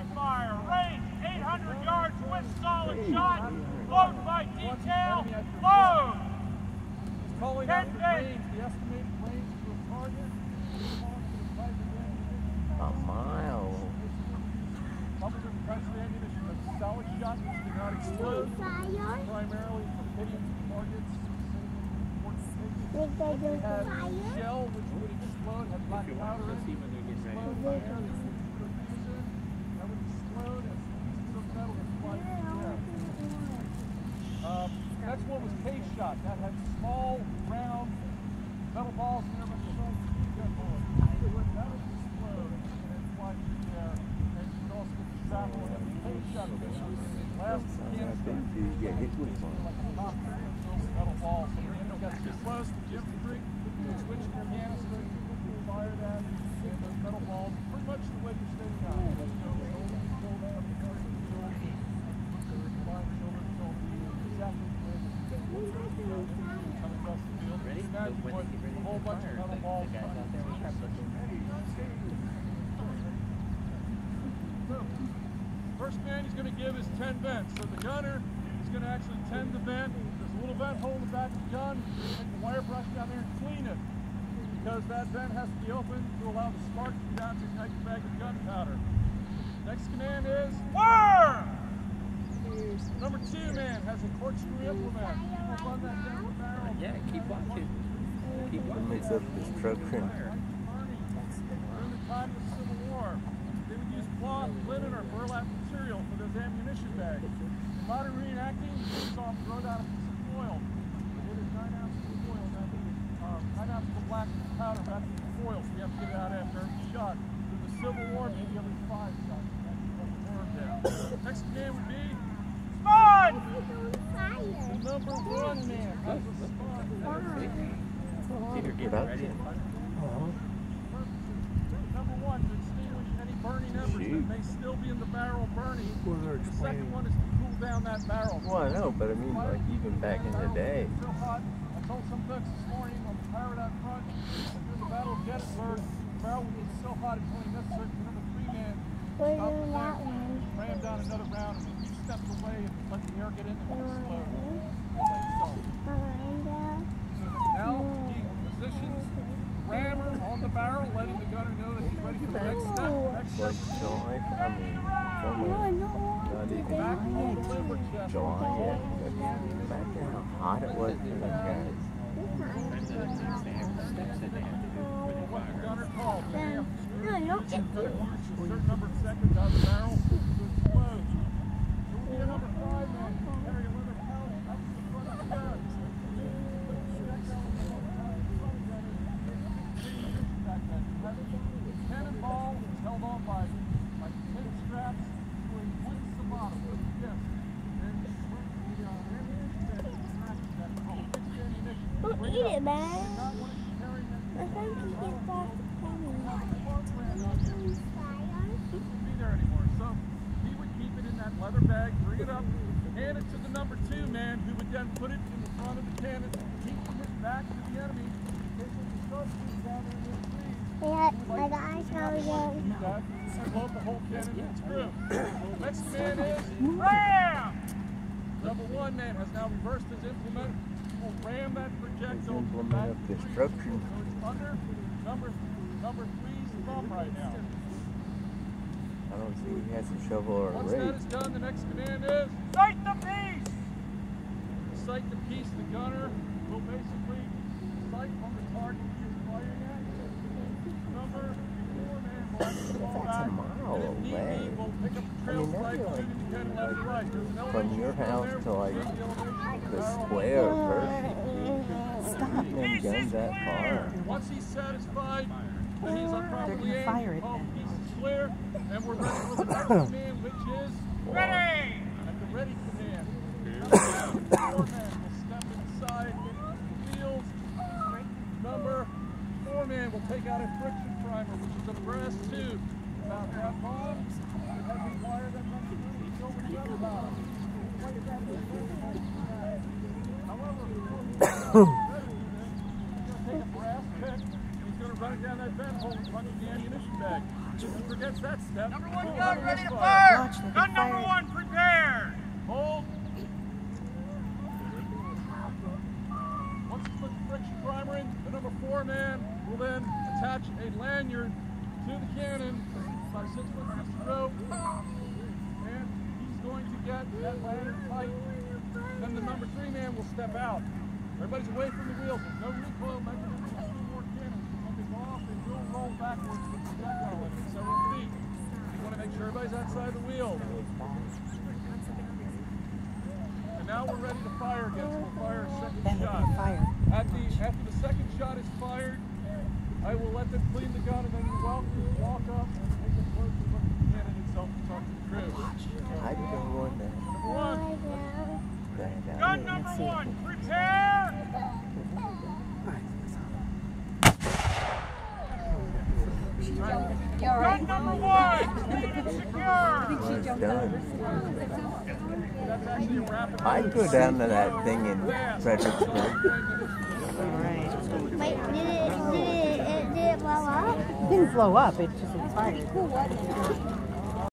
fire. Range 800 yards with solid shot. Load by detail. Load. Calling out the range, the estimated range to a target. A mile. Coupled with pressure ammunition, but solid shot which did not explode. Primarily for hitting targets. It had shell which would explode, had black powder in it. Explode by air, this would diffuse it. That would explode as pieces of metal would fly through the air. Next one was case shot. That had small, round metal balls in there, but the size of a gun bullet. That would explode and fly through the air. And you could also get the shrapnel and the case shot. Last canister, You get hit with one. like a top metal balls. So when it got too close to the infantry, you switch to your canister, fire that, and those metal balls, pretty much the way you're standing on. First man he's going to give is 10 vents. So the gunner is going to actually tend the vent. There's a little vent hole in the back of the gun. Take the wire brush down there and clean it. Because that vent has to be open to allow the spark to get down to ignite the bag of gunpowder. Next command is fire! Number 2 man has a corkscrew implement. He'll run that down the barrel. Yeah, keep watching. Keep watching. Mix up destruction. During the time of the Civil War, they would use cloth, linen, or burlap material for those ammunition bags. In modern reenacting, they saw them throw down a piece of foil. It is 9 ounces of foil, 9 ounces of black powder wrapped in foil, so you have to get it out after every shot. In the Civil War, maybe every 5 shots. Next command would be SPUD! The number 1 man has a SPUD. Production. Number 1, to extinguish any burning embers that may still be in the barrel burning. The second one is to cool down that barrel. Well, I know, but I mean, like, even back in the day. So hot. I told some folks this morning on the pirate out front, during the Battle of Gettysburg, the barrel would get so hot it's only necessary for number 3 man to stop the thing, ram down another round, and a few steps away and let the air get in there and explode. Now, he positions the rammer on the barrel, letting the gunner know that he's ready for the next step. Like July, I mean, not even Back on the liver chest. July yet. Imagine how hot it was for those guys. What the gunner called. A certain number of seconds out of the barrel to explode. There will be a number 5 man who can carry a leather pouch up to the front of the gun. The cannonball is held on by tin straps to a wood sabata with a disc. And the ammunition bag smashes that hole. Fixed ammunition. Don't eat it, man. You do not want to be carrying that. I think you get that Be there anymore. So he would keep it in that leather bag, bring it up, hand it to the number 2 man, who would then put it in the front of the cannon, keeping it back to the enemy. In case there's a sharpshooter down there in the trees. my guys how we go. And load the whole cannon and screw. Next command is ram! Number 1 man has now reversed his implement. He will ram that projectile to the back of the tree. Destruction. So it's under number 3's thumb right now. I don't see he has a shovel or a Once that rake. is done, the next command is sight the piece! Sight the piece, the gunner will basically sight on the target he is firing at. Number 4 man will actually fall That's a back. mile And if need away. be, we'll pick up the trail I mean, sight, that'd be shooting the cannon left and right. There's an From elevation your down house there. to like See the elevation of the the barrel. square versus shooting them guns that far. Once he's satisfied that he's properly aimed, fire it all then. pieces clear, and we're ready for the next command, which is ready! At the ready command, number 4 man will step inside the field. Number 4 man will take out a friction primer, which is a brass tube about that long. It has a wire that runs through over the gun bottom. However, before he's ready, he's going to take a brass pick, and he's going to run it going down that vent hole and punching the ammunition bag. If he forgets that step, Number one pull gun another ready to misfire. fire. Watch, they'll be Gun number fired. one prepared. Hold. Once you put the friction primer in, the number 4 man will then attach a lanyard to the cannon, about a 6-foot piece of rope, and he's going to get that lanyard tight. Then the number 3 man will step out. Everybody's away from the wheels. There's no recoil mechanism. There's 2 more cannons. When they go off, they will roll backwards with the projectile limit, several feet. You want to make sure everybody's outside the wheel. And now we're ready to fire again, so we'll fire a second Then they'll shot. be fired. After the second shot is fired, I will let them clean the gun and then walk up and take a close look at the cannon itself and talk to the crew. I don't want that. Number 1. Gun number 1 prepare. Gun number 1 clean and secure. It's done. That's actually a rapid I'd go down to that thing in Fredericksburg. Wait, did it blow up? It didn't blow up, it just expired.